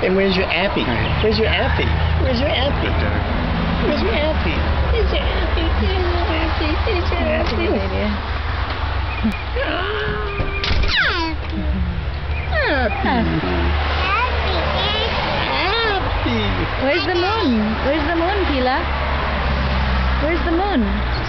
And where's your Api? Where's your Api? Where's your Api? Where's your Api? Where's your Api? Where's your Api? Where's your Api? Where's the moon? Where's the moon, Pila? Where's the moon?